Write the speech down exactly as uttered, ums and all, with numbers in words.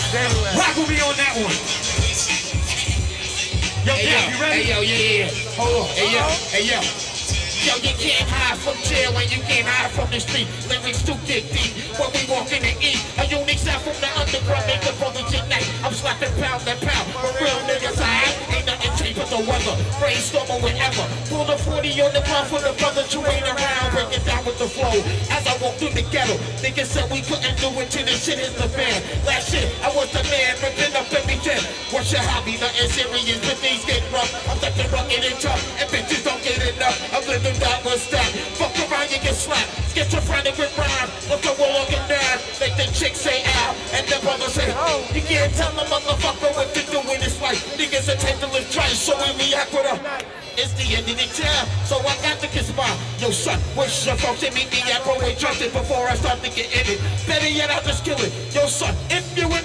Rock with me on that one. Yo, Hey, yeah, yo, you ready? hey, yo, yeah, yeah. Hold on, hey, yo, hey, yo. Yo, you can't hide from jail and you can't hide from the street. Lyrics too dig deep when we walk in and eat. A unique sound from the underground, make the brothers unite. I'm slapping pound and pound, but real niggas I ain't nothing cheap but the weather. Brainstorm or whatever. Pull the forty on the ground for the brothers who ain't around. Break it down with the flow. As I walk through the ghetto, niggas said we couldn't do it till this shit is the fan. Last shit, I was the man, ripping up everything. What's your hobby? Nothing serious, but these get rough. I'm stepping rugged and tough, and bitches don't get enough. I'm living that was that. Fuck around, you get slapped. Schizophrenic with rhyme. Look at what looking down. Make the chick say ow, and the brother say, oh. You can't tell a motherfucker what to do in this life. Niggas are taking the twice, so we react with her. It's the end of the town, so I got to kiss my yo son. Wish your folks to meet me at Broadway Junction before I start to get in it. Better yet, I'll just kill it. Yo son, if you